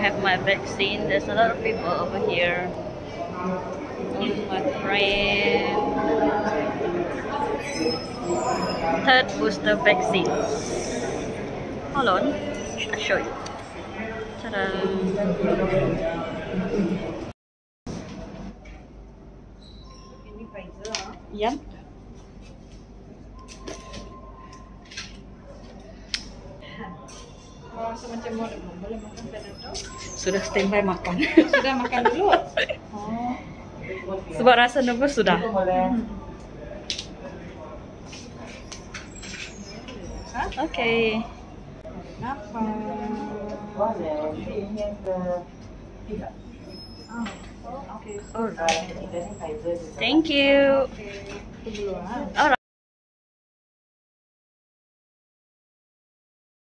have my vaccine. There's a lot of people over here. My friend. Third booster vaccine. Hold on, I'll show you. Ta-da! Ini Pfizer. Yep. Rasa macam boleh makan Panadol? Sudah standby makan. Sudah makan dulu? Oh. Sebab rasa nervous sudah. Okay. Apa? Alright. Thank you. Dulu ah. Alright.